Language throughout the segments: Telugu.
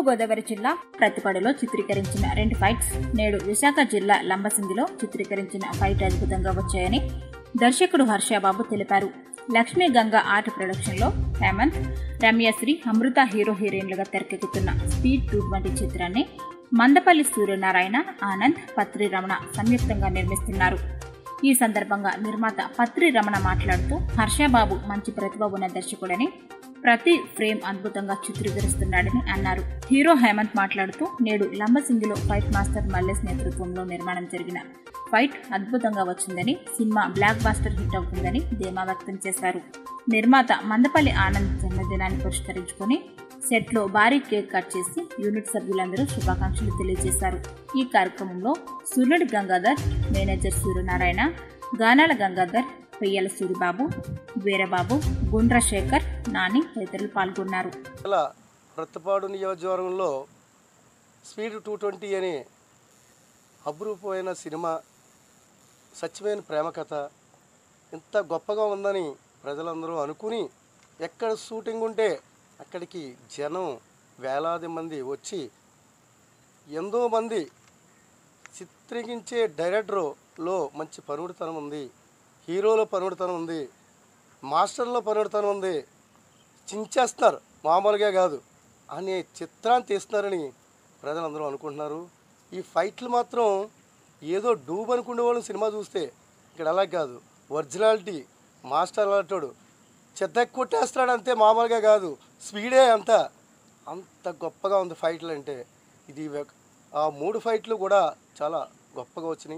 తూర్పుగోదావరి జిల్లా ప్రతిపాడులో చిత్రీకరించిన 2 ఫైట్స్ నేడు విశాఖ జిల్లా లంబసింగిలో చిత్రీకరించిన ఫైట్ అద్భుతంగా వచ్చాయని దర్శకుడు హర్షబాబు తెలిపారు. లక్ష్మీ గంగా ఆర్ట్ ప్రొడక్షన్లో హేమంత్, రమ్యశ్రీ, అమృత హీరోయిన్లుగా తెరకెక్కుతున్న స్పీడ్ 220 చిత్రాన్ని మందపల్లి సూర్యనారాయణ, ఆనంద్, పత్రి రమణ సంయుక్తంగా నిర్మిస్తున్నారు. ఈ సందర్భంగా నిర్మాత పత్రి రమణ మాట్లాడుతూ హర్షబాబు మంచి ప్రతిభ ఉన్న దర్శకుడని, ప్రతి ఫ్రేమ్ అద్భుతంగా చిత్రీకరిస్తున్నాడని అన్నారు. హీరో హేమంత్ మాట్లాడుతూ నేడు లంబసింగిలో ఫైట్ మాస్టర్ మల్లేష్ నేతృత్వంలో నిర్మాణం జరిగిన ఫైట్ అద్భుతంగా వచ్చిందని, సినిమా బ్లాక్ బాస్టర్ హిట్ అవుతుందని ధీమా వ్యక్తం చేశారు. నిర్మాత మందపల్లి ఆనంద్ జన్మదినాన్ని పురస్కరించుకుని సెట్లో భారీ కేక్ కట్ చేసి యూనిట్ సభ్యులందరూ శుభాకాంక్షలు తెలియజేశారు. ఈ కార్యక్రమంలో సూర్యుడి గంగాధర్, మేనేజర్ సూర్యనారాయణ, గానాల గంగాధర్, పెయ్యల సూరిబాబు, వీరబాబు, గుండ్ర శేఖర్, నాని తదితరులు పాల్గొన్నారు. ప్రతిపాడు నియోజకవర్గంలో స్పీడ్ 220 అనే అపురూపమైన సినిమా, సత్యమైన ప్రేమ కథ ఇంత గొప్పగా ఉందని ప్రజలందరూ అనుకుని ఎక్కడ షూటింగ్ ఉంటే అక్కడికి జనం వేలాది మంది వచ్చి ఎంతో మంది చిత్రీకరించే డైరెక్టర్లో మంచి పనిముడితనం ఉంది, హీరోలో పనిముడితనం ఉంది, మాస్టర్లో పనిముడితనం ఉంది, చించేస్తున్నారు మామూలుగా కాదు అనే చిత్రాన్ని తీస్తున్నారని ప్రజలందరూ అనుకుంటున్నారు. ఈ ఫైట్లు మాత్రం ఏదో డూబ్ అనుకునే వాళ్ళు సినిమా చూస్తే ఇక్కడ అలా కాదు, ఒరిజినాలిటీ మాస్టర్ అలాంటాడు చెత్త కొట్టేస్తున్నాడు అంతే, మామూలుగా కాదు, స్పీడే అంత గొప్పగా ఉంది ఫైట్లు అంటే. ఇది ఆ 3 ఫైట్లు కూడా చాలా గొప్పగా వచ్చినాయి.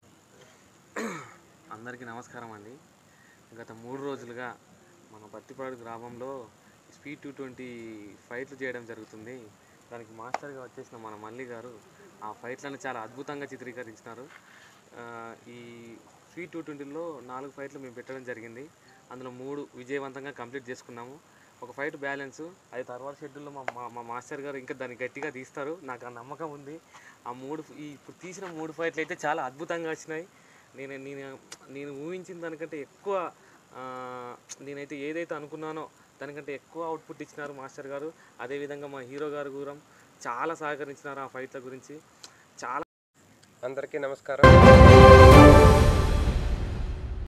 అందరికీ నమస్కారం అండి. గత 3 రోజులుగా మన పత్తిపాడు గ్రామంలో స్పీడ్ 220 ఫైట్లు చేయడం జరుగుతుంది. దానికి మాస్టర్గా వచ్చేసిన మన మల్లి గారు ఆ ఫైట్లను చాలా అద్భుతంగా చిత్రీకరించినారు. ఈ స్పీడ్ 220లో 4 ఫైట్లు మేము పెట్టడం జరిగింది. అందులో 3 విజయవంతంగా కంప్లీట్ చేసుకున్నాము. ఒక ఫైట్ బ్యాలెన్స్, అది తర్వాత షెడ్యూల్లో మా మాస్టర్ గారు ఇంకా దాన్ని గట్టిగా తీస్తారు, నాకు ఆ నమ్మకం ఉంది. ఇప్పుడు తీసిన 3 ఫైట్లు అయితే చాలా అద్భుతంగా వచ్చినాయి. నేను ఊహించిన దానికంటే ఎక్కువ, నేనైతే ఏదైతే అనుకున్నానో దానికంటే ఎక్కువ అవుట్పుట్ ఇచ్చినారు మాస్టర్ గారు. అదేవిధంగా మా హీరో గారు కూడా చాలా సహకరించినారు ఆ ఫైట్ల గురించి. చాలా అందరికీ నమస్కారం.